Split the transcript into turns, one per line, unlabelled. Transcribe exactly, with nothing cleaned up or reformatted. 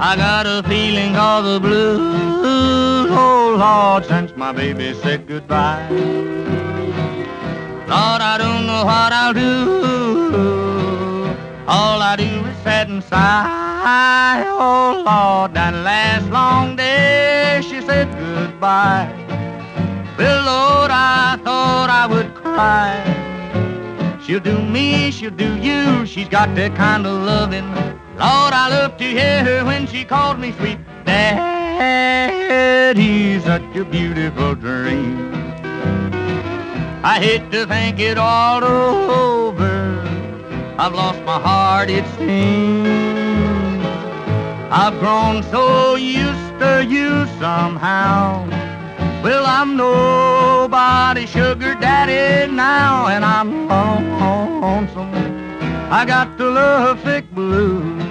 I got a feeling of the blues, oh Lord, since my baby said goodbye. Lord, I don't know what I'll do. All I do is sit and sigh. Oh Lord, that last long day she said goodbye. Well, Lord, I thought I would cry. She'll do me, she'll do you. She's got that kind of loving. Lord, I love to hear her when she calls me sweet Daddy. Such a beautiful dream. I hate to think it all over. I've lost my heart, it seems. I've grown so used to you somehow. Well, I'm nobody's sugar daddy now, and I'm lonesome. I got the lovesick blues.